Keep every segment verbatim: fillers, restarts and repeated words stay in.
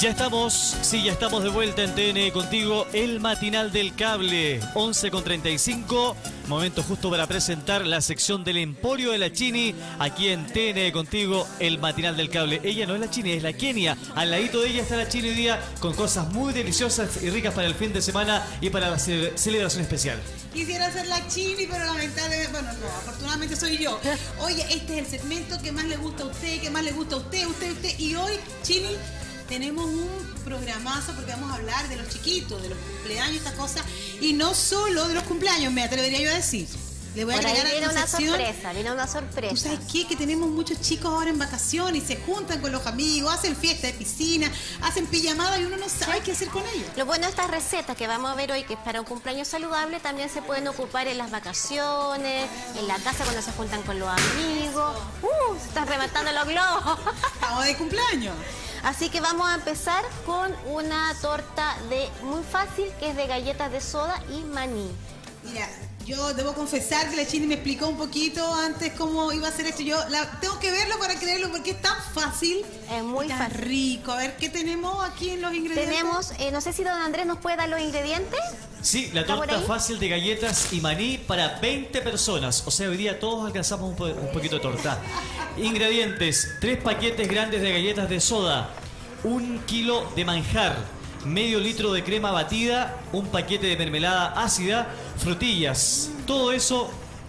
Ya estamos, sí, ya estamos de vuelta en T N contigo, el matinal del cable, once con treinta y cinco, momento justo para presentar la sección del Emporio de la Chini, aquí en T N contigo, el matinal del cable. Ella no es la Chini, es la Kenia, al ladito de ella está la Chini hoy día, con cosas muy deliciosas y ricas para el fin de semana y para la ce celebración especial. Quisiera ser la Chini, pero lamentablemente, bueno, no, afortunadamente soy yo. Oye, este es el segmento que más le gusta a usted, que más le gusta a usted, usted, usted, y hoy, Chini, tenemos un programazo porque vamos a hablar de los chiquitos, de los cumpleaños, estas cosas, y no solo de los cumpleaños, me atrevería yo a decir. Le voy a Por agregar ahí viene a una sección. sorpresa, viene una sorpresa. ¿Tú sabes qué? Que tenemos muchos chicos ahora en vacaciones y se juntan con los amigos, hacen fiesta de piscina, hacen pijamada y uno no sabe qué hacer con ellos. Lo bueno de estas recetas que vamos a ver hoy, que es para un cumpleaños saludable, también se pueden ocupar en las vacaciones, en la casa cuando se juntan con los amigos. ¡Uh! Se están rematando los globos. Estamos de cumpleaños. Así que vamos a empezar con una torta de muy fácil, que es de galletas de soda y maní. Mira, yo debo confesar que la Chini me explicó un poquito antes cómo iba a ser esto. Yo la, tengo que verlo para creerlo porque es tan fácil. Es muy tan fácil. rico. A ver, ¿qué tenemos aquí en los ingredientes? Tenemos, eh, no sé si don Andrés nos puede dar los ingredientes. Sí, la ¿Está por torta ahí? fácil de galletas y maní para veinte personas. O sea, hoy día todos alcanzamos un, po un poquito de torta. Ingredientes: tres paquetes grandes de galletas de soda, un kilo de manjar, medio litro de crema batida, un paquete de mermelada ácida, frutillas. Todo eso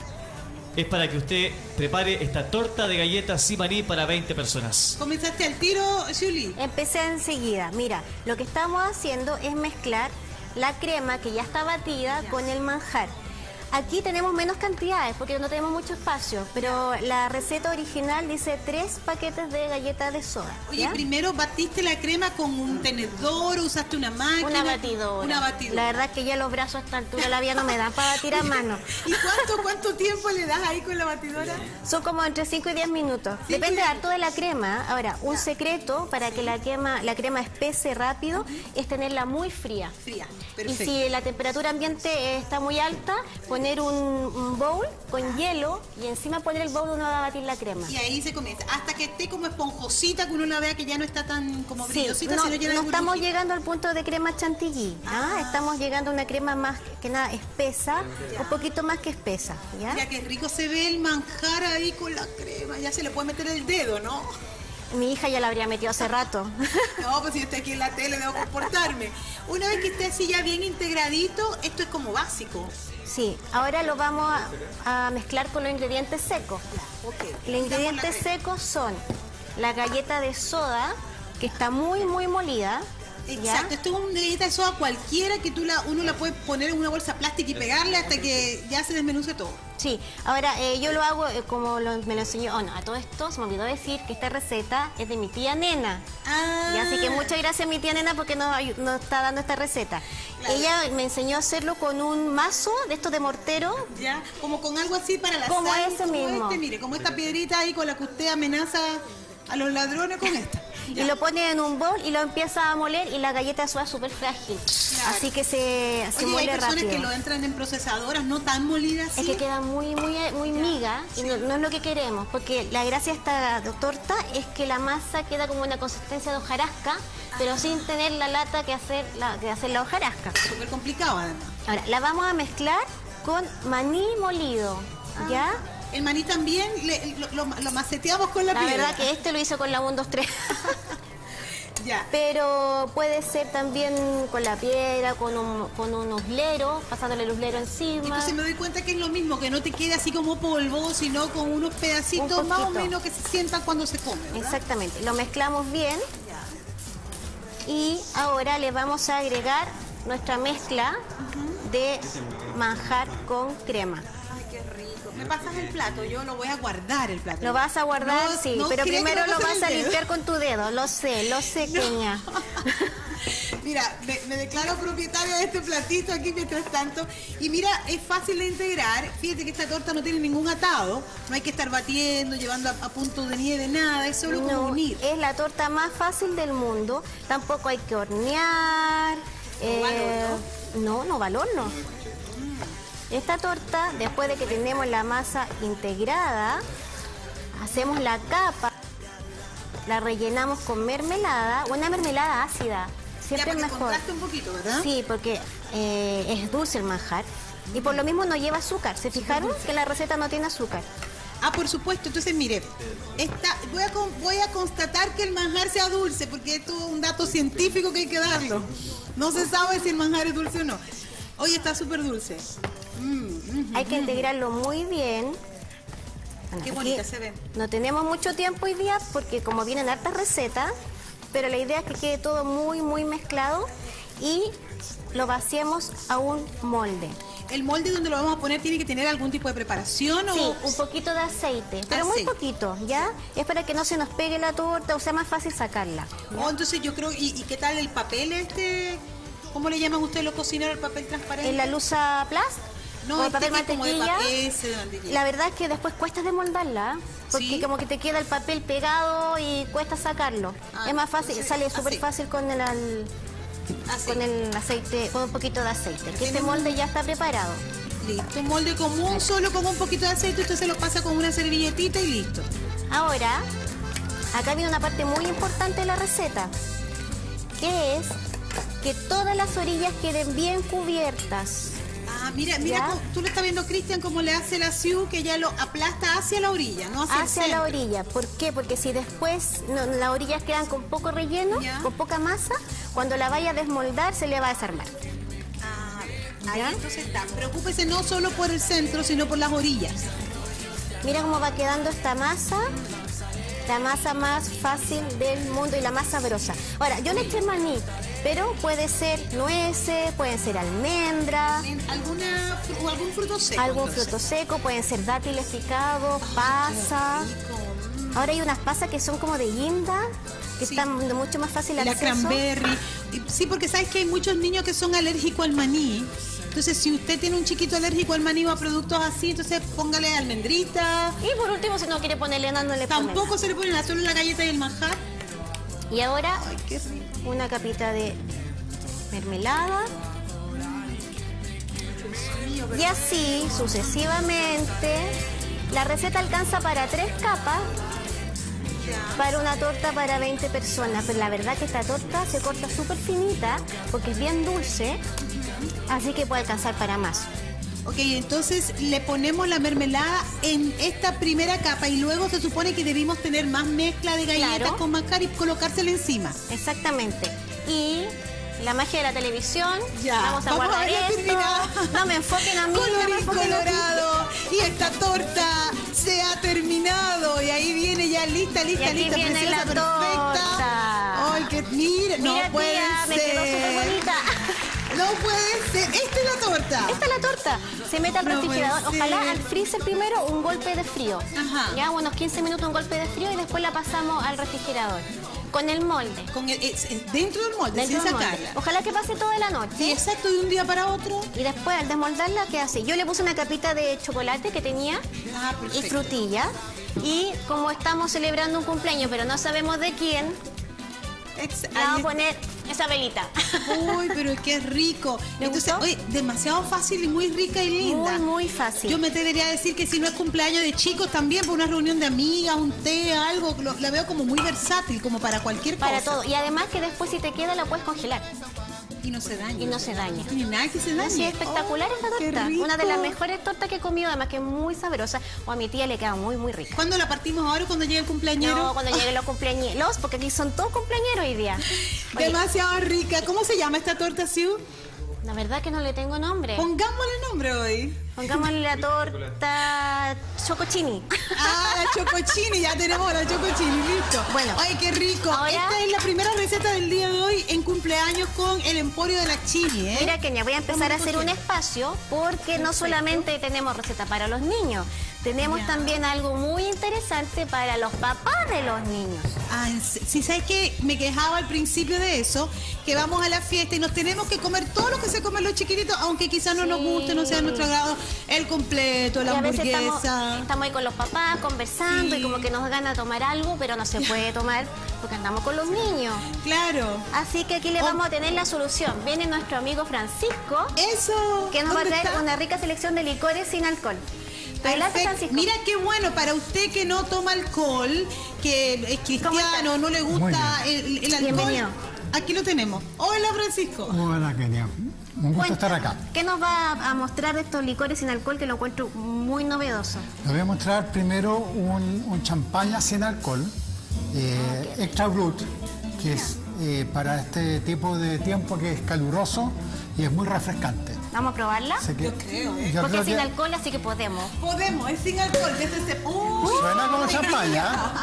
es para que usted prepare esta torta de galletas y maní para veinte personas. ¿Comenzaste al tiro, Julie? Empecé enseguida. Mira, lo que estamos haciendo es mezclar la crema que ya está batida con el manjar. Aquí tenemos menos cantidades porque no tenemos mucho espacio, pero la receta original dice tres paquetes de galletas de soda. Oye, ¿ya? primero batiste la crema con un tenedor, usaste una máquina. Una batidora. Una batidora. La verdad es que ya los brazos a esta altura la vida no me dan para batir a mano. ¿Y cuánto, cuánto tiempo le das ahí con la batidora? Son como entre cinco y diez minutos. Sí, Depende sí. harto de la crema. Ahora, un secreto para que la crema, la crema espese rápido es tenerla muy fría. Fría, Y perfecto. si la temperatura ambiente eh, está muy alta, poner un, un bowl con hielo y encima poner el bowl donde va a batir la crema. Y ahí se comienza, hasta que esté como esponjosita, que uno la vea que ya no está tan como Sí, brillosita, no, sino llena no de estamos burbujita. llegando al punto de crema chantilly. ¿ah? Estamos llegando a una crema más que nada espesa, un poquito más que espesa. ¿ya? Mira qué rico se ve el manjar ahí con la crema, ya se le puede meter el dedo, ¿no? Mi hija ya la habría metido hace rato. No, pues si yo estoy aquí en la tele debo comportarme. Una vez que esté así ya bien integradito, esto es como básico. Sí, ahora lo vamos a, a mezclar con los ingredientes secos. Okay. Los ingredientes secos son la galleta de soda, que está muy, muy molida. ¿ya? Exacto, esto es una galleta de soda cualquiera que tú la, uno la puede poner en una bolsa plástica y pegarle hasta que ya se desmenuce todo. Sí, ahora eh, yo lo hago eh, como lo- me lo enseñó. Oh, no, a todo esto se me olvidó decir que esta receta es de mi tía Nena. Ah, Y así que muchas gracias a mi tía Nena porque nos, ayu- nos está dando esta receta. Claro. Ella me enseñó a hacerlo con un mazo de estos de mortero. Ya, como con algo así para la Como sal, ese como mismo. este, mire, como esta piedrita ahí con la que usted amenaza a los ladrones con esta. Y lo pone en un bol y lo empieza a moler y la galleta de soda es súper frágil. Claro. Así que se, se Oye, hay muele personas rápido. que lo entran en procesadoras no tan molidas así. Es que queda muy, muy, muy miga y no, no es lo que queremos, porque la gracia de esta torta es que la masa queda como una consistencia de hojarasca, pero sin tener la lata que hacer la, que hacer la hojarasca. Súper complicado además. Ahora, la vamos a mezclar con maní molido, ¿ya? El maní también le- lo, lo- lo maceteamos con la, La piedra. verdad que este lo hice con la uno, dos, tres. Ya. Pero puede ser también con la piedra, con un, con un uslero, pasándole el uslero encima. Entonces me doy cuenta que es lo mismo, que no te quede así como polvo, sino con unos pedacitos Un más o poquito. menos que se sientan cuando se come, ¿verdad? Exactamente, lo mezclamos bien Ya. y ahora le vamos a agregar nuestra mezcla de manjar con crema. Ay, qué rico. Me pasas el plato, yo lo voy a guardar el plato. Lo vas a guardar, No, sí, no pero creo que primero me lo pase vas el a dedo. limpiar con tu dedo, lo sé, lo sé, Kenia. Mira, me, me declaro propietaria de este platito aquí mientras tanto. Y mira, es fácil de integrar. Fíjate que esta torta no tiene ningún atado. No hay que estar batiendo, llevando a, a punto de nieve, nada. Es solo como No, unir. es la torta más fácil del mundo, tampoco hay que hornear. eh, no, no va al horno. Esta torta, después de que tenemos la masa integrada, hacemos la capa la rellenamos con mermelada, una mermelada ácida. Siempre ya, es mejor. Contraste un poquito, ¿verdad? Sí, porque eh, es dulce el manjar y por lo mismo no lleva azúcar. ¿Se fijaron que la receta no tiene azúcar? Ah, por supuesto. Entonces, mire, esta, voy, a, voy a constatar que el manjar sea dulce, porque esto es un dato científico que hay que darlo. No se sabe si el manjar es dulce o no. Oye, está súper dulce. Mm, mm, Hay que integrarlo muy bien. Bueno, qué bonita se ve. No tenemos mucho tiempo hoy día porque como vienen hartas recetas, pero la idea es que quede todo muy, muy mezclado y lo vaciemos a un molde. ¿El molde donde lo vamos a poner tiene que tener algún tipo de preparación? Sí, o un poquito de aceite, pero Aceite. muy poquito, ¿ya? Es para que no se nos pegue la torta o sea más fácil sacarla. Oh, entonces yo creo, ¿y, y qué tal el papel este? ¿Cómo le llaman ustedes los cocineros el papel transparente? En la luza plast No, o este papel que es como de mantequilla, pa- ese de mantequilla. la verdad es que después cuesta desmoldarla, porque ¿Sí? como que te queda el papel pegado y cuesta sacarlo. Ah, es más fácil, entonces, sale súper así. fácil con el, al- Así. con el aceite, con un poquito de aceite. Que este Tenemos- molde ya está preparado. Listo, un molde común, solo con un poquito de aceite, usted se lo pasa con una servilletita y listo. Ahora, acá viene una parte muy importante de la receta, que es que todas las orillas queden bien cubiertas. Ah, mira, mira, ¿Ya? cómo- tú lo estás viendo, Cristian, cómo le hace la Siu, que ya lo aplasta hacia la orilla, no hacia, Hacia el la centro. orilla. ¿Por qué? Porque si después no, las orillas quedan con poco relleno, Ya. con poca masa, cuando la vaya a desmoldar se le va a desarmar. Ah, ahí ¿Ya? entonces está. Preocúpese no solo por el centro, sino por las orillas. Mira cómo va quedando esta masa, la masa más fácil del mundo y la más sabrosa. Ahora, yo le eché maní, pero puede ser nueces, pueden ser almendras, ¿Alguna, fru- o algún fruto seco? algún entonces? fruto seco, pueden ser dátiles picados, pasas. Qué rico. Ahora hay unas pasas que son como de guinda, que Sí. están de mucho más fácil La acceso. cranberry. Y- Sí, porque sabes que hay muchos niños que son alérgicos al maní. Entonces, si usted tiene un chiquito alérgico al maní o a productos así, entonces póngale almendrita. Y por último, si no quiere ponerle nada, no le pone Tampoco nada. se le pone nada, solo la galleta y el manjar. Y ahora Ay, qué rico. una capita de mermelada. Y así sucesivamente. La receta alcanza para tres capas para una torta para veinte personas. Pero la verdad que esta torta se corta súper finita porque es bien dulce. Así que puede alcanzar para más. Ok, entonces le ponemos la mermelada en esta primera capa y luego se supone que debimos tener más mezcla de galletas Claro. con manjar y colocársela encima. Exactamente. Y la magia de la televisión. Ya, Vamos a vamos a guardar verla esto. terminada. No me enfoquen a mí. no me Colorín enfoquen a mí. colorado. Y esta torta se ha terminado. Y ahí viene ya lista, lista, Y aquí lista, viene preciosa, la perfecta. torta. Ay, que mira, no Mira, puede tía, me quedó súper ser. bonita. No puede ser. Esta es la torta. Esta es la torta. Se mete al No refrigerador. puede Ojalá ser. al freezer primero un golpe de frío. Ajá. Ya unos quince minutos un golpe de frío y después la pasamos al refrigerador. Con el molde. Con el- es- es dentro del molde, Dentro sin del molde. sacarla. Ojalá que pase toda la noche. Sí, exacto, de un día para otro. Y después al desmoldarla queda así. Yo le puse una capita de chocolate que tenía Ah, y perfecto. frutilla. Y como estamos celebrando un cumpleaños, pero no sabemos de quién, Ex- le vamos ahí a poner esa velita. Uy, pero qué rico. ¿Le Entonces, gustó? oye, demasiado fácil y muy rica y linda. Muy, muy fácil. Yo me debería decir que si no es cumpleaños de chicos también, por una reunión de amigas, un té, algo, lo- la veo como muy versátil, como para cualquier Para cosa. todo. Y además que después si te queda la puedes congelar. Y no se daña. Y no se daña. No tiene nada que se dañe. Sí, espectacular Oh, esta qué torta. rico. Una de las mejores tortas que he comido, además que es muy sabrosa. O a mi tía le queda muy, muy rica. ¿Cuándo la partimos ahora o cuando llegue el cumpleañero? No, cuando lleguen los cumpleañeros, porque aquí son todos cumpleañeros hoy día. Oye, Demasiado rica. ¿Cómo se llama esta torta, Siu? la verdad que no le tengo nombre. Pongámosle nombre hoy. Pongámosle la torta chocochini. Ah, la chocochini, ya tenemos la chocochini, listo. Bueno, ay, qué rico. ahora- Esta es la primera receta del día de hoy en cumpleaños con el Emporio de la Chini, ¿eh? Mira, Kenia, voy a empezar a Vamos a hacer un coger. espacio porque no solamente tenemos receta para los niños, tenemos Ya. también algo muy interesante para los papás de los niños. Ah, si sabes que me quejaba al principio de eso, que vamos a la fiesta y nos tenemos que comer todo lo que se comen los chiquititos, aunque quizás no nos Sí. guste, no sea de nuestro agrado, el completo, la Y a veces hamburguesa. estamos, estamos ahí con los papás conversando Sí. y como que nos gana tomar algo, pero no se puede tomar porque andamos con los niños. Claro. Así que aquí le Oh. vamos a tener la solución. Viene nuestro amigo Francisco, Eso. que nos va a ¿Dónde traer está? una rica selección de licores sin alcohol. Adelante, Perfecto. Francisco. Mira qué bueno para usted que no toma alcohol, que es cristiano, no le gusta el, el alcohol. Bienvenido. Aquí lo tenemos. Hola, Francisco. Hola, Kenia. Un gusto Cuenta, estar acá. ¿Qué nos va a mostrar de estos licores sin alcohol que lo encuentro muy novedoso? Les voy a mostrar primero un, un champaña sin alcohol, eh, Extra Brut, que es eh, para este tipo de tiempo que es caluroso y es muy refrescante. ¿Vamos a probarla? Así que- Yo creo, ¿eh? yo Porque creo es sin que alcohol, así que podemos. Podemos, es sin alcohol. Desde ese... ¡Uy! suena como champaña.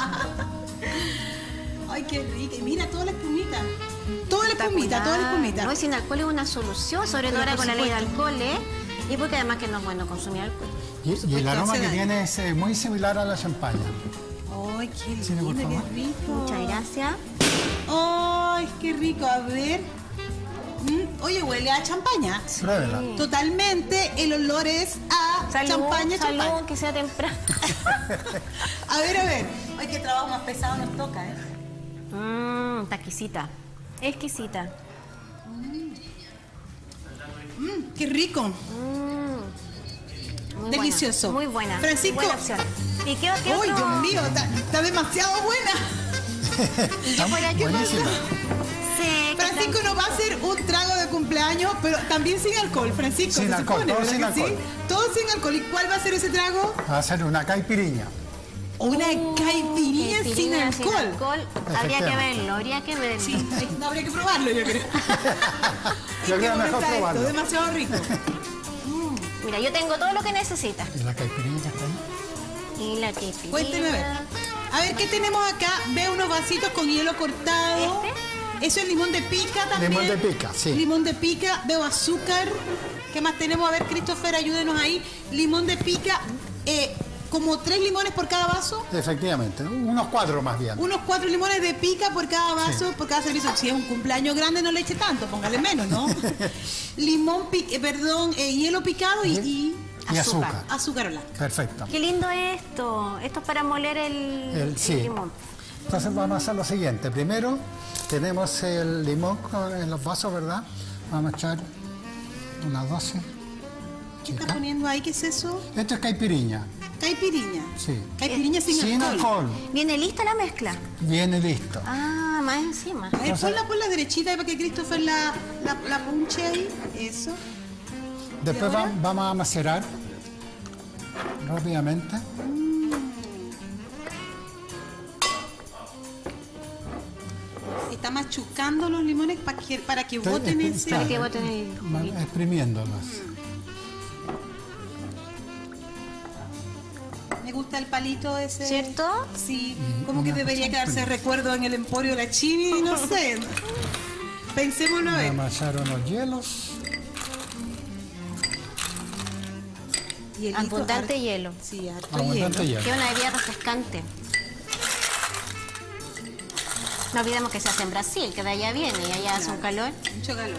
Ay, qué rica. Y mira toda la espumita. Toda la espumita, toda la espumita. No, y sin alcohol es una solución, sobre todo Pero ahora por con la ley de supuesto. alcohol, ¿eh? Y porque además que no es bueno consumir alcohol. Y, y supuesto, el aroma hace que daño. tiene es eh, muy similar a la champaña. Ay, qué Sí, por lindo, qué favor. rico. Muchas gracias. Ay, qué rico. A ver. Mm, Oye, huele a champaña. Pruébela. Totalmente, el olor es a Salud, champaña, salud, champaña. que sea temprano. A ver, a ver. Ay, qué trabajo más pesado nos toca, ¿eh? Mmm, está exquisita. Exquisita. Mm, qué rico. Mm. Muy Delicioso. buena, muy buena. Francisco. Buena opción. ¿Y qué, qué Ay, otro? Dios mío, está, está demasiado buena. Está por aquí, buenísima. Sí, ¿qué Francisco nos va a hacer un trago de cumpleaños, pero también sin alcohol, Francisco. Sin se alcohol, supone, todo ¿verdad sin que sí? alcohol. Todo sin alcohol. ¿Y cuál va a ser ese trago? Va a ser una caipiriña. Una Uh, caipirinha sin caipirinha alcohol. Habría que Efectivamente. verlo, habría que verlo. Sí, no habría que probarlo, yo creo. Yo Qué creo bueno mejor está esto, probarlo. demasiado rico. Mira, yo tengo todo lo que necesita. Y la caipiriña está ahí. Y la que Cuénteme a ver. A ver, ¿qué tenemos acá? Veo unos vasitos con hielo cortado. ¿Este? Eso es limón de pica también. Limón de pica, sí. Limón de pica, veo azúcar. ¿Qué más tenemos? A ver, Christopher, ayúdenos ahí. Limón de pica, eh, como tres limones por cada vaso. Efectivamente, unos cuatro más bien. Unos cuatro limones de pica por cada vaso, Sí. por cada servicio. Si es un cumpleaños grande, no le eche tanto, póngale menos, ¿no? Limón, pi- eh, perdón, eh, hielo picado y, y Y azúcar. azúcar blanca. Perfecto. Qué lindo esto. Esto es para moler el, El- sí. el limón. Entonces vamos a hacer lo siguiente. Primero tenemos el limón con- en los vasos, ¿verdad? Vamos a echar una dosis. ¿Qué está chica. poniendo ahí? ¿Qué es eso? Esto es caipiriña. Caipiriña. Sí. Caipiriña sin, Sin alcohol. alcohol. ¿Viene lista la mezcla? Viene listo. Ah, más encima. A ver, ponla por la derechita para que Christopher la, la, la punche ahí. Eso. Después ¿Y ahora? va- vamos a macerar rápidamente. Está machucando los limones para que, para que Estoy boten expri- ese... Para que boten el ma- juguito. exprimiéndolos. Me gusta el palito ese. ¿Cierto? Sí, como que una debería cuestión quedarse fría. recuerdo en el emporio de la Chini, no sé. Pensémoslo a ver. Vamos a echar unos hielos. Hielito, Abundante harto- hielo. Sí, harto Abundante hielo. hielo. Que es una bebida refrescante. No olvidemos que se hace en Brasil, que de allá viene y allá hace un calor. Mucho calor.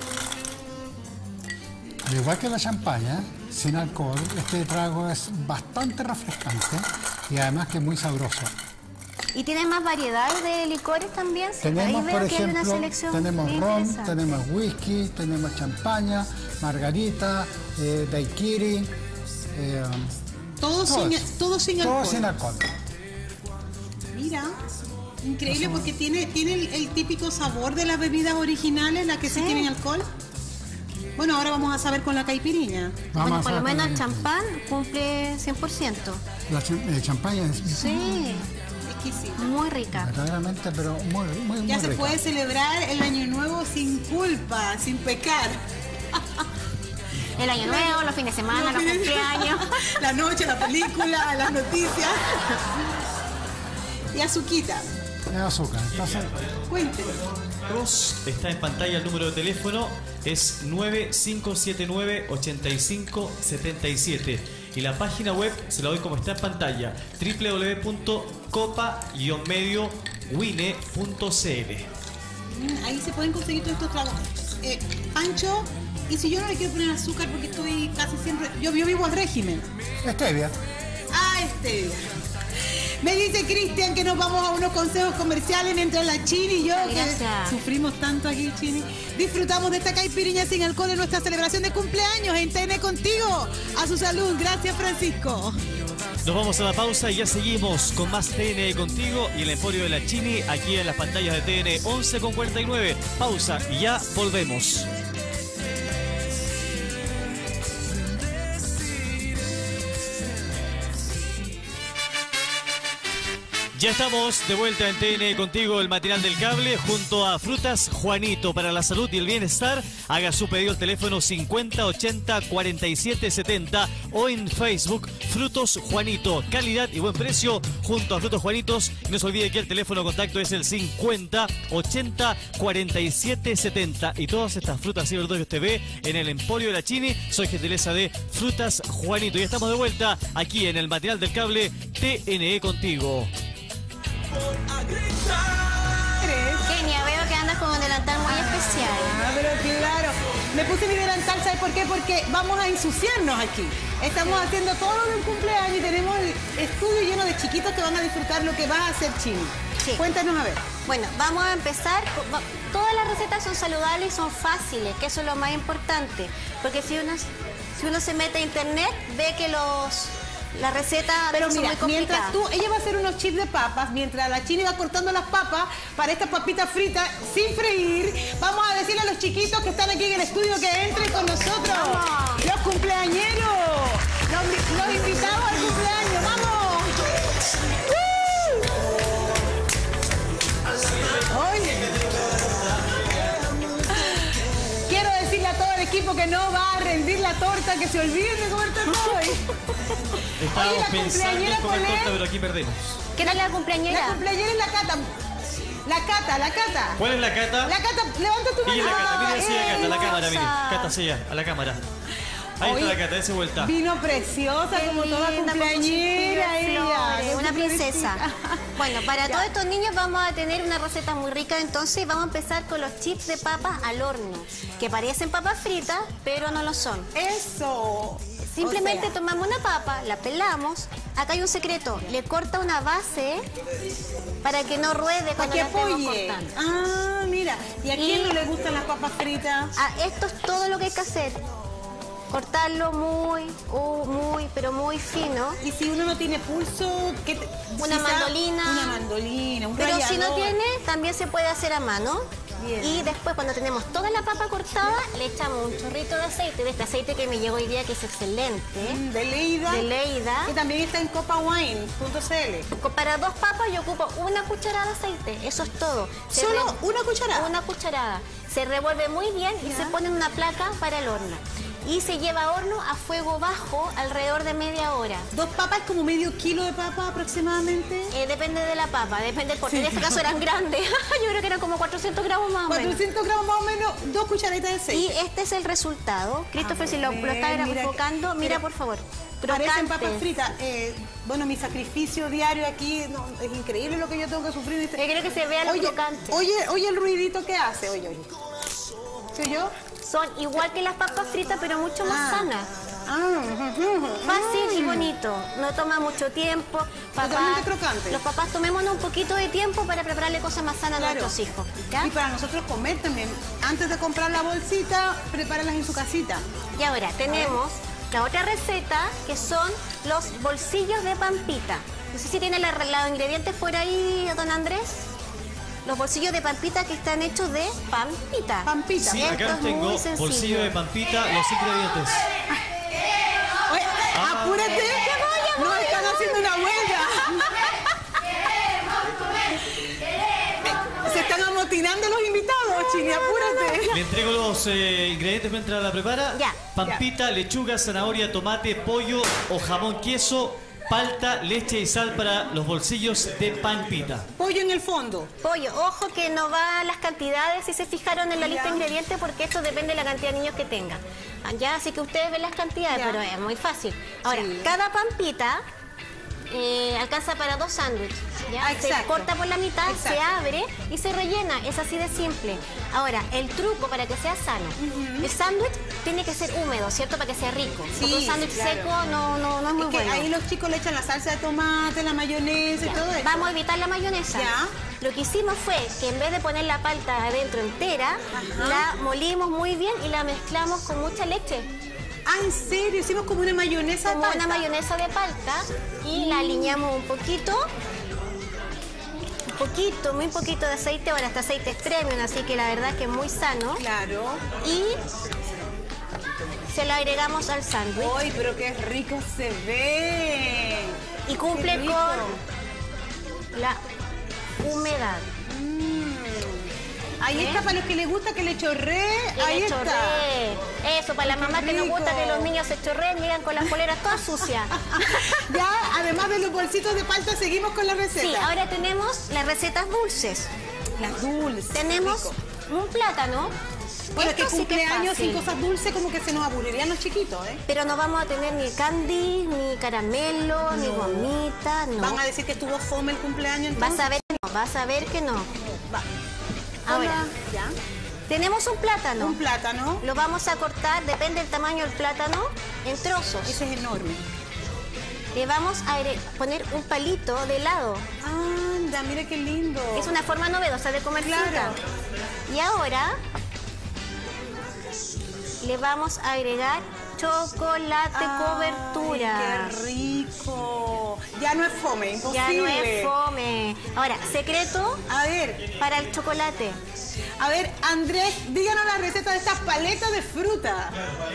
Al igual que la champaña, sin alcohol, este trago es bastante refrescante y además que muy sabroso. ¿Y tiene más variedad de licores también? Sí, Tenemos, ahí veo por que hay una ejemplo, selección tenemos bien ron, interesante. tenemos whisky, tenemos champaña, margarita, eh, daiquiri, eh, Todo, todo sin, eso. todo sin todo alcohol. sin alcohol. Mira, increíble porque tiene, tiene el, el típico sabor de las bebidas originales, las que sí, Sí. tienen alcohol. Bueno, ahora vamos a saber con la caipiriña. Vamos Bueno, a por lo hacer menos el con- champán cumple cien por ciento. La cha- eh, champaña es Sí, Exquisito. muy rica. verdaderamente, pero muy, muy, Ya muy se rica. puede celebrar el año nuevo sin culpa, sin pecar. El año nuevo, los fines de semana, los fines- cumpleaños. La noche, la película, las noticias. Y azuquita. Es azúcar. Entonces, Cuéntenos. Ross, está en pantalla el número de teléfono, es nueve cinco siete nueve, ocho cinco siete siete y la página web se la doy como está en pantalla, doble u doble u doble u punto copa medio wine punto c l. Mm, Ahí se pueden conseguir todos estos tragos. Eh, Pancho, y si yo no le quiero poner azúcar porque estoy casi siempre... Yo, yo vivo al régimen. stevia. Ah, este. Me dice Cristian que nos vamos a unos consejos comerciales mientras la Chini y yo, que Gracias. sufrimos tanto aquí, Chini, disfrutamos de esta caipiriña sin alcohol en nuestra celebración de cumpleaños en T N Contigo. A su salud. Gracias, Francisco. Nos vamos a la pausa y ya seguimos con más T N E contigo y el Emporio de la Chini aquí en las pantallas de T N E once con cuarenta y nueve. Pausa y ya volvemos. Ya estamos de vuelta en T N E contigo, el matinal del cable, junto a Frutas Juanito. Para la salud y el bienestar, haga su pedido al teléfono cincuenta ochenta cuarenta y siete setenta o en Facebook Frutos Juanito. Calidad y buen precio junto a Frutos Juanitos. Y no se olvide que el teléfono de contacto es el cincuenta ochenta cuarenta y siete setenta. Y todas estas frutas y verduras que usted ve en el Emporio de la Chini, soy gentileza de Frutas Juanito. Y estamos de vuelta aquí en el matinal del cable T N E contigo. Kenia, veo que andas con un delantal muy especial. Ah, pero claro. Me puse mi delantal, ¿sabes por qué? Porque vamos a ensuciarnos aquí. Estamos haciendo todo lo del cumpleaños y tenemos el estudio lleno de chiquitos que van a disfrutar lo que va a hacer Chini. Sí. Cuéntanos a ver. Bueno, vamos a empezar. Todas las recetas son saludables y son fáciles, que eso es lo más importante. Porque si uno, si uno se mete a internet, ve que los... La receta pero son mira, muy complicadas. mientras tú, ella va a hacer unos chips de papas, mientras la Chini va cortando las papas para estas papitas fritas sin freír, vamos a decirle a los chiquitos que están aquí en el estudio que entren con nosotros. ¡Vamos! Los cumpleañeros, los, los invitados al cumpleaños, ¡vamos! ¡Uh! Oye. Quiero decirle a todo el equipo que no va a rendir la torta, que se olviden de comer torta hoy. Estábamos Oye, la pensando en cumpleañera, comer ¿cuál es? torta, pero aquí perdemos. ¿Qué tal la cumpleañera? La cumpleañera es la Cata. La Cata, la Cata. ¿Cuál es la Cata? La Cata, levanta tu mano. Ella es la Cata, mire así la Cata, a la cámara, mire. hermosa. Cata, sí, a la cámara. Ahí Oye, está la Cata, dése vuelta. Vino preciosa, Qué como toda linda, con su cumpleañera vestido de ella. flores, con una su princesa. florecita. Bueno, para Ya. todos estos niños vamos a tener una receta muy rica, entonces vamos a empezar con los chips de papas al horno, que parecen papas fritas, pero no lo son. Eso. Simplemente O sea, tomamos una papa, la pelamos. Acá hay un secreto, le corta una base para que no ruede para cuando que la estemos apoye. cortando. Ah, mira. ¿Y a quién Y- no le gustan las papas fritas? Ah, esto es todo lo que hay que hacer. Cortarlo muy, uh, muy, pero muy fino. Y si uno no tiene pulso, ¿qué te- Una quizá mandolina. Una mandolina, un Pero si no rallador. tiene, también se puede hacer a mano. Bien. Y después, cuando tenemos toda la papa cortada, le echamos un chorrito de aceite, de este aceite que me llegó hoy día, que es excelente. Mm, De Leida. De Leida. Que también está en copawine punto c l. Para dos papas yo ocupo una cucharada de aceite, eso es todo. Se ¿Solo re- una cucharada? Una cucharada. Se revuelve muy bien y Ya. se pone en una placa para el horno. Y se lleva a horno a fuego bajo alrededor de media hora. Dos papas es como medio kilo de papa aproximadamente. Eh, depende de la papa, depende del porte. Sí. En este caso eran grandes. Yo creo que eran como cuatrocientos gramos más o menos. cuatrocientos gramos más o menos, dos cucharaditas de Y aceite. este es el resultado. Christopher, A si lo, lo ver, está mira, enfocando, mira mira, por favor. Parecen papas Crocantes. fritas. Eh, bueno, mi sacrificio diario aquí, no, es increíble lo que yo tengo que sufrir. Yo creo que se vea lo Oye, crocante. oye, oye el ruidito que hace, oye, oye. ¿Soy yo? Son igual que las papas fritas, pero mucho más Ah. sanas. Ah, Fácil y bonito. No toma mucho tiempo. Totalmente crocante. Los papás tomémonos un poquito de tiempo para prepararle cosas más sanas a Claro. nuestros hijos. ¿ya? Y para nosotros comer también. Antes de comprar la bolsita, prepáralas en su casita. Y ahora tenemos la otra receta, que son los bolsillos de pampita. No sé si tiene la- los ingredientes por ahí, don Andrés. Los bolsillos de pampita que están hechos de pampita. Pampita. Sí, Esto acá es muy tengo sencillo. bolsillo de pampita, los ingredientes. Oye, Ah. apúrate. No están haciendo una huelga. Se están amotinando los invitados, Chini, apúrate. Le entrego los eh, ingredientes mientras la prepara. Ya. Pampita, lechuga, zanahoria, tomate, pollo o jamón, queso, palta, leche y sal para los bolsillos de pampita. Pollo en el fondo. Pollo, ojo que no va las cantidades si se fijaron en la lista de ingredientes, porque esto depende de la cantidad de niños que tengan. Ya, así que ustedes ven las cantidades, Ya. pero es muy fácil. Ahora, Sí. cada pampita eh, alcanza para dos sándwiches. ¿ya? Ah, Se exacto. corta por la mitad, Exacto. se abre y se rellena. Es así de simple. Ahora, el truco para que sea sano. El sándwich tiene que ser húmedo, ¿cierto? Para que sea rico. Sí, Porque un sándwich claro. seco no, no, no es muy Es que bueno. ahí los chicos le echan la salsa de tomate, la mayonesa y todo eso. Vamos a evitar la mayonesa. Ya. Lo que hicimos fue que en vez de poner la palta adentro entera, Ajá. la molimos muy bien y la mezclamos con mucha leche. Ah, ¿en serio? Hicimos como una mayonesa de Como palta. una mayonesa de palta y la aliñamos un poquito. Un poquito, muy poquito de aceite. Ahora este aceite es premium, así que la verdad que es muy sano. Claro. Y se lo agregamos al sándwich. ¡Ay, pero qué rico se ve! Y cumple Qué rico. con la humedad. Ahí ¿Eh? está, para los que les gusta que le chorree, Que ahí le está. chorree. Eso, para la Qué mamá que nos gusta rico. que los niños se chorreen, llegan con las poleras todas sucias. Ya, además de los bolsitos de palta, seguimos con la receta. Sí, ahora tenemos las recetas dulces. Las dulces. Tenemos rico. un plátano. Bueno, que Esto sí que es cumpleaños sin fácil. cosas dulces como que se nos aburrirían los chiquitos, ¿eh? Pero no vamos a tener ni candy, ni caramelo, ni gomita, no. Van a decir que estuvo fome el cumpleaños, entonces. Vas a ver que no, vas a ver que no. Va. Ahora, Ya. tenemos un plátano. Un plátano. Lo vamos a cortar, depende del tamaño del plátano, en trozos. Ese es enorme. Le vamos a agre- poner un palito de helado. Anda, mira qué lindo. Es una forma novedosa de comer Claro. fruta. Y ahora le vamos a agregar chocolate Ay, cobertura. Qué rico. Ya no es fome, imposible. Ya no es fome. Ahora, secreto A ver, para el chocolate. a ver, Andrés, díganos la receta de estas paletas de fruta.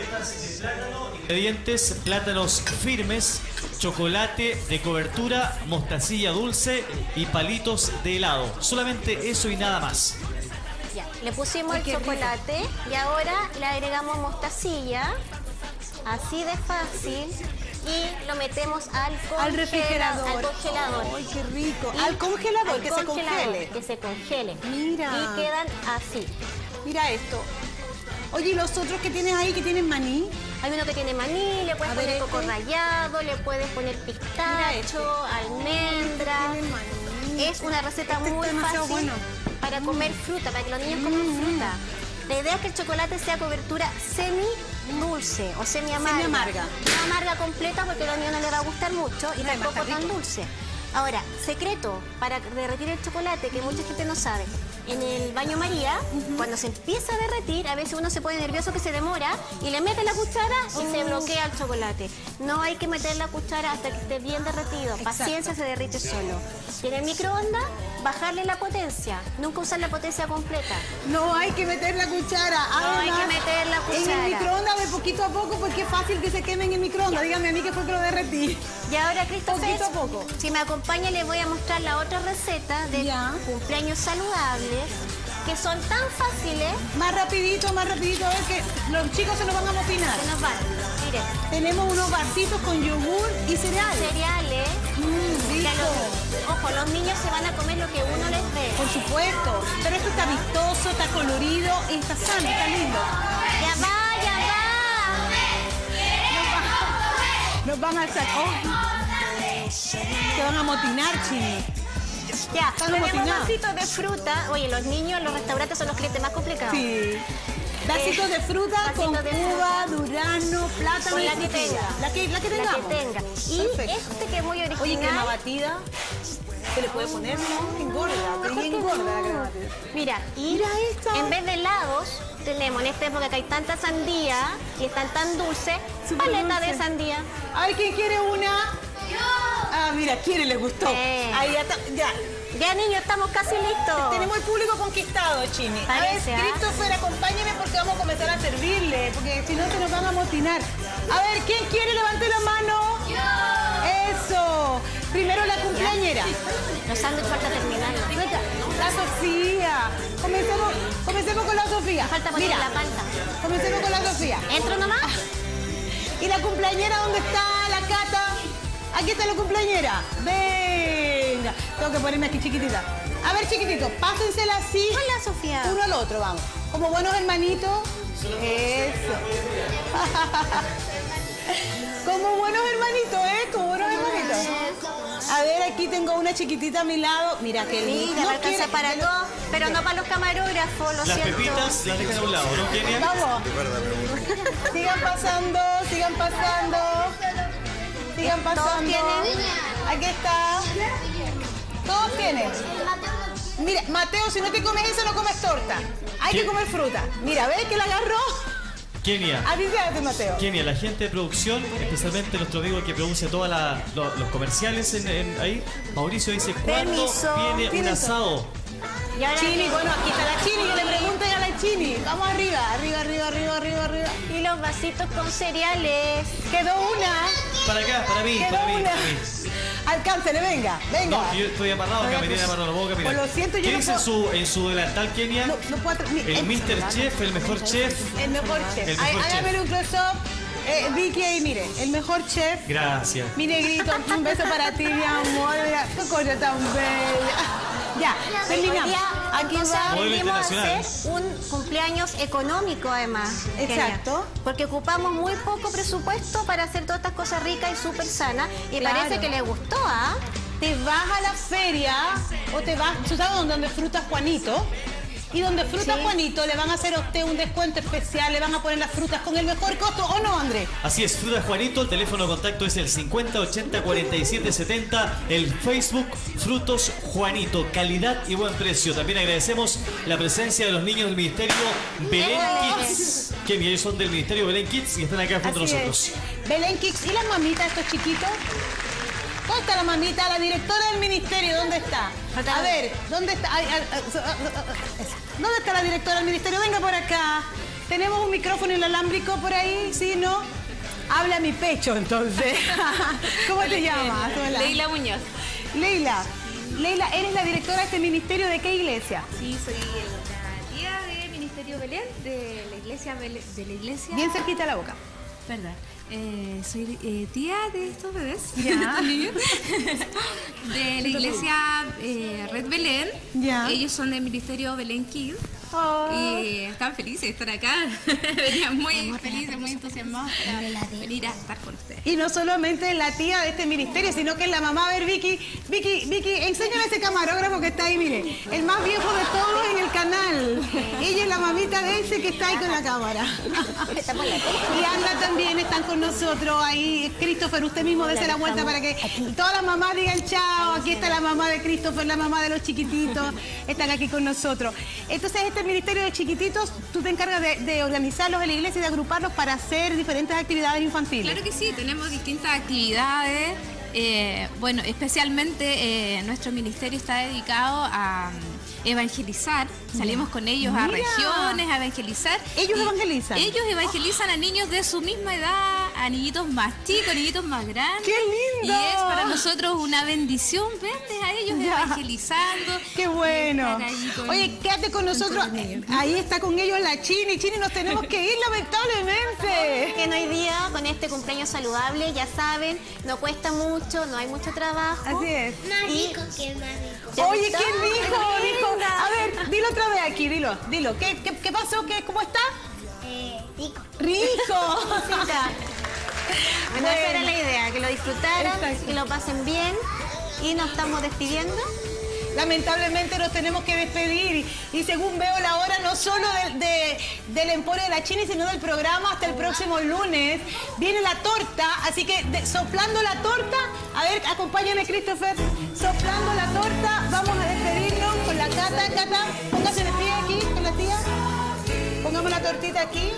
Ingredientes: plátanos firmes, chocolate de cobertura, mostacilla dulce y palitos de helado. Solamente eso y nada más. Ya, le pusimos Ay, el qué rico. chocolate y ahora le agregamos mostacilla. Así de fácil. Y lo metemos al, Al congela- refrigerador. Al congelador. Ay, qué rico. Y Al congelador, al que se congelador, congele. Que se congele. Mira. Y quedan así. Mira esto. Oye, ¿y los otros que tienes ahí que tienen maní? Hay uno que tiene maní, le puedes A ver, poner este. coco rallado, le puedes poner Mira pistacho, este. almendra. Tiene maní. Es una receta Este muy está demasiado fácil bueno. para comer fruta, para que los niños coman fruta. La idea es que el chocolate sea cobertura semi dulce o semi amarga. Semi-amarga. No amarga completa porque a los niños no les va a gustar mucho y No, además tampoco está tan rico. dulce. Ahora, secreto para derretir el chocolate que mucha gente no sabe. En el baño María, cuando se empieza a derretir, a veces uno se pone nervioso que se demora y le mete la cuchara y se bloquea el chocolate. No hay que meter la cuchara hasta que esté bien derretido. Paciencia, se derrite solo. Y en el microondas, bajarle la potencia. Nunca usar la potencia completa. No hay que meter la cuchara. No hay que meter la En cuchara. el microondas de poquito a poco porque es fácil que se queme en el microondas. Dígame a mí que fue que lo derretí. Y ahora, Christopher, Poquito a poco. si me acompaña, les voy a mostrar la otra receta de Ya. cumpleaños saludables, que son tan fáciles Más rapidito, más rapidito. A ver que los chicos se nos van a motinar. que nos van. Miren, Tenemos unos vasitos con yogur y cereal. cereales. Mm, Que a rico. los- ojo, los niños se van a comer lo que uno les dé. Por supuesto. Pero esto está vistoso, está colorido y está sano, está lindo. Ya va, ya Nos van a sacar. Oh. Se van a motinar, Chini. va. Ya, Están tenemos amotinados. vasitos de fruta. Oye, los niños en los restaurantes son los clientes más complicados. Sí. Vasitos de fruta vasitos con de uva, durazno, plátano Con y la que frutilla. tenga. La que, la que La que tengamos. tenga. Y Perfecto. este que es muy original. Oye, crema batida. ¿Se le puede poner? No, engorda. Te Mejor que engorda la crema no. batida. Mira, y Mira esta. en vez de helados, tenemos en esta época que hay tanta sandía y están tan dulces, Súper paleta dulce. de sandía. Ay, ¿quién quiere una? Ah, mira, ¿quién le gustó? Sí. Ahí ya está. Ya. Ya, niños, estamos casi listos. Tenemos el público conquistado, Chini. Parece, a ver, ¿ah? Christopher, acompáñeme porque vamos a comenzar a servirle, porque si no se nos van a motinar. A ver, ¿quién quiere? Levante la mano. ¡Yo! ¡Eso! Primero la cumpleañera. Los sándwiches falta terminarlo. La Sofía. Comencemos, comencemos con la Sofía. Falta poner Mira, la palta. comencemos con la Sofía. ¿Entro nomás? ¿Y la cumpleañera dónde está? La Cata. Aquí está la cumpleañera. Venga. Tengo que ponerme aquí chiquitita. A ver, chiquitito, pásensela así. Hola, Sofía. Uno al otro, vamos. Como buenos hermanitos. Eso. Como buenos hermanitos, ¿eh? Como buenos hermanitos. A ver, aquí tengo una chiquitita a mi lado. Mira, qué lindo. Mira, me alcanza quiere- para todo, pero no para los camarógrafos, lo Las siento. pepitas las dejan a un lado, ¿no, Kenia? Vamos. Sigan pasando, sigan pasando. Sigan ¿Todos pasando. tienen? Aquí está. Todos tienen. Mira, Mateo, si no te comes eso, no comes torta. Hay ¿Qué? que comer fruta. Mira, ¿ves que la agarró? Kenia. Así se hace, Mateo. Kenia, la gente de producción, especialmente nuestro amigo que produce todos lo, los comerciales en, en ahí, Mauricio dice, ¿cuándo Permiso. viene un Permiso. asado? Y ahora- Chini, bueno, aquí está la Chini, yo le pregunto ya a la Chini. Vamos arriba, arriba, arriba, arriba, arriba, arriba. Y los vasitos con cereales. Quedó una, Para acá, para mí, quedó para mí, una. para mí. Alcáncele, venga, venga. No, yo estoy amarrado acá, me tiene amarrado, no puedo caminar. Pues lo siento, yo ¿Qué no dice en puedo- su, en su delantal, Kenia? No, no puedo atra- mi- El mister Chef, el mejor chef. El mejor chef. El Há- mejor Hágame chef. un close-up. Eh, Vicky ahí, mire, el mejor chef. Gracias. Mi negrito, un beso para ti, mi amor. Mira, qué cosa tan bella. Ya, Hoy terminamos. día, Aquí entonces, va. Modelo aprendimos a internacional. hacer un cumpleaños económico, además. Exacto. Kenia. Porque ocupamos muy poco presupuesto para hacer todas estas cosas ricas y súper sanas. Y Claro. parece que le gustó, ¿ah? Te vas a la feria o te vas, ¿tú sabes dónde, donde Frutas Juanito? Y donde Frutas Sí. Juanito le van a hacer a usted un descuento especial, le van a poner las frutas con el mejor costo, ¿o no, André? Así es, Frutas Juanito, el teléfono de contacto es el cincuenta ochenta cuarenta y siete setenta, el Facebook Frutos Juanito, calidad y buen precio. También agradecemos la presencia de los niños del Ministerio Belén Kids, que ellos son del Ministerio Belén Kids y están acá junto a Así nosotros. es. Belén Kicks, ¿y las mamitas, estos chiquitos? ¿Dónde está la mamita? La directora del ministerio, ¿dónde está? A ver, ¿dónde está? Ay, ay, ay, ah, ah, ah, esa. ¿Dónde está la directora del ministerio? Venga por acá. ¿Tenemos un micrófono inalámbrico por ahí? ¿Sí, no? Habla mi pecho, entonces. ¿Cómo te llamas? Hola. Leila Muñoz. Leila. Leila, ¿eres la directora de este ministerio de qué iglesia? Sí, soy la tía del Ministerio Belén, de la iglesia Belén- de la iglesia. Bien cerquita la boca. Verdad. Eh, soy eh, tía de estos bebés. Ya. niños, de la iglesia eh, Red Belén. Ya. Ellos son del Ministerio Belén Kids. Oh. Y están felices de estar acá. Venían muy felices, muy entusiasmados para venir a estar con ustedes. Y no solamente es la tía de este ministerio, sino que es la mamá. A ver, Vicky, Vicky, Vicky, enséñame a ese camarógrafo que está ahí, mire. El más viejo de todos en el canal. Ella es la mamita de ese que está ahí con la cámara. Y Anda también, están con nosotros ahí. Christopher, usted mismo dése la vuelta para que todas las mamás digan chao. Aquí está la mamá de Christopher, la mamá de los chiquititos. Están aquí con nosotros. Entonces, este ministerio de chiquititos, tú te encargas de, de organizarlos en la iglesia y de agruparlos para hacer diferentes actividades infantiles. Claro que sí, tenemos distintas actividades. Eh, bueno, especialmente eh, nuestro ministerio está dedicado a mm, evangelizar. Salimos con ellos a Mira. regiones a evangelizar. ¿Ellos Y evangelizan? Ellos evangelizan a niños de su misma edad, a niñitos más chicos, niñitos más grandes. ¡Qué lindo! Y es para nosotros una bendición verles a ellos Ya. evangelizando. ¡Qué bueno! Estar ahí con- Oye, quédate con nosotros. Ahí está con ellos la Chini. Chini, nos tenemos que ir, lamentablemente. Que hoy día, con este cumpleaños saludable, ya saben, no cuesta mucho, no hay mucho trabajo. Así es. Y Oye, ¿qué dijo? Qué Dijo, linda. a ver, dilo otra vez aquí, dilo, dilo. ¿Qué, qué, qué pasó? ¿Qué, ¿Cómo está? Eh, rico. ¡Rico! Bueno, esa era la idea, que lo disfrutaran, Exacto. que lo pasen bien. Y nos estamos despidiendo. Lamentablemente nos tenemos que despedir y, y según veo la hora no solo del, de, del Emporio de la Chini, sino del programa hasta el próximo lunes. Viene la torta, así que de- soplando la torta, a ver, acompáñame Christopher, soplando la torta, vamos a despedirnos con la Cata. Cata, póngase de pie aquí con la tía, pongamos la tortita aquí.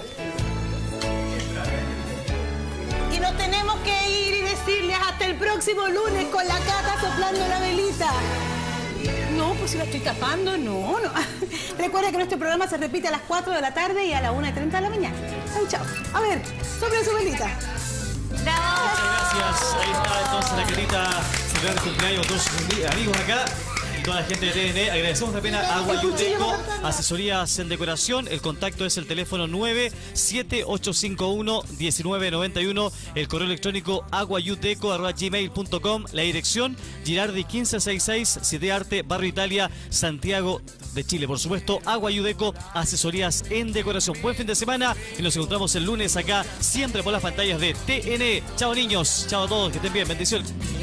Y nos tenemos que ir y decirles hasta el próximo lunes con la Cata soplando la velita. No, pues si la estoy tapando, no, no. Recuerda que nuestro programa se repite a las cuatro de la tarde y a la una y treinta de la mañana. Chau, chao. A ver, sobre su velita. Muchas gracias. Ahí está entonces la querida celebrando el cumpleaños con todos sus amigos acá y toda la gente de T N E. Agradecemos también a Agua Yuteco, asesorías en decoración. El contacto es el teléfono nueve siete ocho cinco uno uno nueve nueve uno, el correo electrónico aguayuteco arroba gmail punto com, la dirección Girardi quince sesenta y seis, Siete Arte, Barrio Italia, Santiago de Chile. Por supuesto, Agua Yudeco, asesorías en decoración. Buen fin de semana y nos encontramos el lunes acá, siempre por las pantallas de T N E. Chao niños, chao a todos, que estén bien, bendiciones.